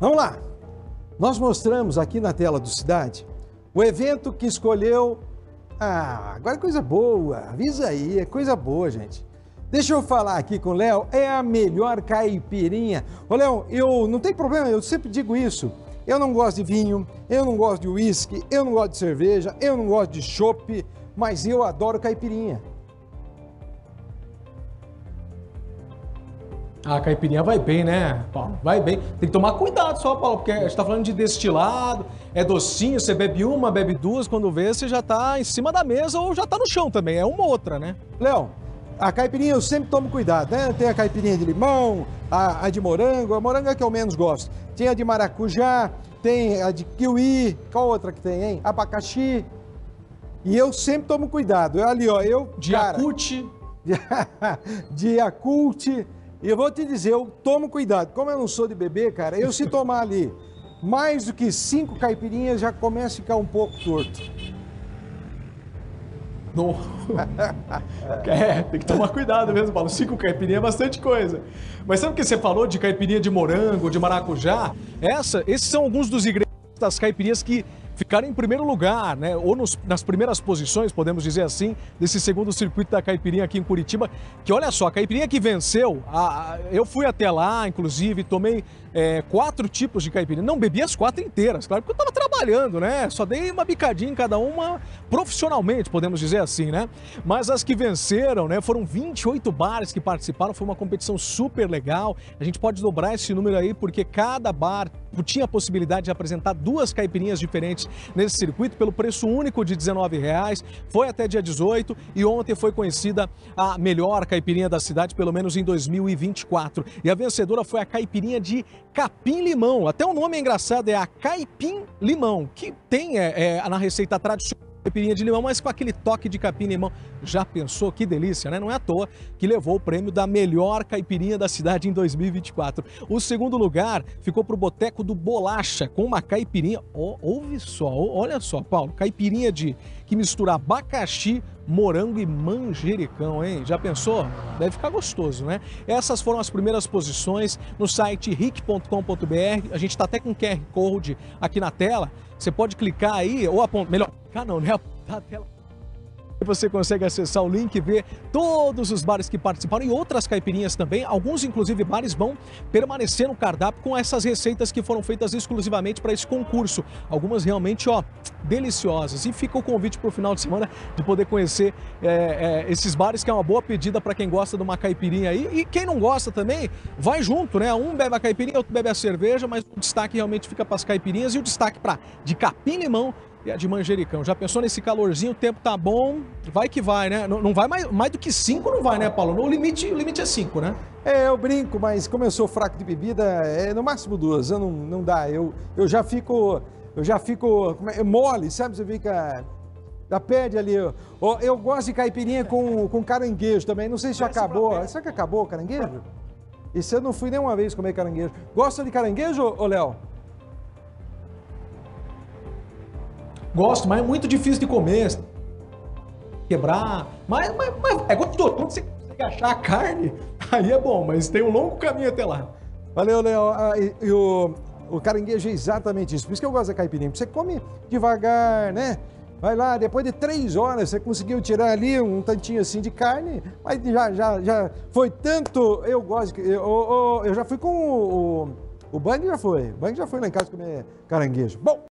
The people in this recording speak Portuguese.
Vamos lá. Nós mostramos aqui na tela do Cidade o evento que escolheu... agora é coisa boa. Avisa aí, é coisa boa, gente. Deixa eu falar aqui com o Léo, é a melhor caipirinha. Ô, Léo, eu não tem problema, eu sempre digo isso. Eu não gosto de vinho, eu não gosto de uísque, eu não gosto de cerveja, eu não gosto de chopp, mas eu adoro caipirinha. A caipirinha vai bem, né, Paulo? Vai bem. Tem que tomar cuidado só, Paulo, porque a gente tá falando de destilado, é docinho, você bebe uma, bebe duas, quando vê, você já tá em cima da mesa ou já tá no chão também, é uma ou outra, né? Léo, a caipirinha eu sempre tomo cuidado, né? Tem a caipirinha de limão, a de morango, a morango é a que eu menos gosto. Tem a de maracujá, tem a de kiwi, qual outra que tem, hein? Abacaxi. E eu sempre tomo cuidado. De Yakult. De Yakult. E eu vou te dizer, eu tomo cuidado. Como eu não sou de beber, cara, eu se tomar ali mais do que 5 caipirinhas, já começa a ficar um pouco torto. Não. Tem que tomar cuidado mesmo, Paulo. 5 caipirinhas é bastante coisa. Mas sabe o que você falou de caipirinha de morango, de maracujá? Esses são alguns dos ingredientes das caipirinhas que ficaram em primeiro lugar, né? Ou nas primeiras posições, podemos dizer assim, desse segundo circuito da caipirinha aqui em Curitiba. Que olha só, a caipirinha que venceu, eu fui até lá, inclusive, tomei 4 tipos de caipirinha. Não bebi as 4 inteiras, claro, porque eu estava trabalhando, né? Só dei uma bicadinha em cada uma profissionalmente, podemos dizer assim, né? Mas as que venceram, né? Foram 28 bares que participaram, foi uma competição super legal. A gente pode dobrar esse número aí, porque cada bar tinha a possibilidade de apresentar 2 caipirinhas diferentes nesse circuito pelo preço único de R$19. Foi até dia 18 e ontem foi conhecida a melhor caipirinha da cidade, pelo menos em 2024. E a vencedora foi a caipirinha de capim-limão. Até o nome é engraçado, é a caipim-limão, que tem na receita tradicional caipirinha de limão, mas com aquele toque de capim-limão. Já pensou? Que delícia, né? Não é à toa que levou o prêmio da melhor caipirinha da cidade em 2024. O segundo lugar ficou para o Boteco do Bolacha, com uma caipirinha, ouve só, olha só, Paulo, caipirinha que mistura abacaxi, morango e manjericão, hein? Já pensou? Deve ficar gostoso, né? Essas foram as primeiras posições no site ric.com.br. A gente está até com QR Code aqui na tela. Você pode clicar aí, ou apontar, melhor, clicar não, né? Apontar a tela. Você consegue acessar o link e ver todos os bares que participaram e outras caipirinhas também. Alguns, inclusive, bares vão permanecer no cardápio com essas receitas que foram feitas exclusivamente para esse concurso. Algumas realmente, deliciosas. E fica o convite para o final de semana de poder conhecer esses bares, que é uma boa pedida para quem gosta de uma caipirinha aí. E quem não gosta também, vai junto, né? Um bebe a caipirinha, outro bebe a cerveja, mas o destaque realmente fica para as caipirinhas e o destaque para de capim-limão e a de manjericão. Já pensou nesse calorzinho, o tempo tá bom, vai que vai, né? Não vai mais do que 5, não vai, né, Paulo? O limite é 5, né? Eu brinco, mas como eu sou fraco de bebida, no máximo 2, não dá. Eu já fico mole, sabe? Você fica... Já perde ali. Eu gosto de caipirinha com caranguejo também. Não sei se já acabou. Será que acabou o caranguejo? Isso eu não fui nenhuma vez comer caranguejo. Gosta de caranguejo, ô Léo? Gosto, mas é muito difícil de comer, quebrar, mas é gostoso. Quando você consegue achar a carne, aí é bom, mas tem um longo caminho até lá. Valeu, Léo. E o caranguejo é exatamente isso. Por isso que eu gosto da caipirinha. Você come devagar, né? Vai lá, depois de 3 horas você conseguiu tirar ali um tantinho assim de carne, mas já foi tanto. Eu gosto. Eu já fui com o Bang, já foi. O Bang já foi lá em casa comer caranguejo. Bom.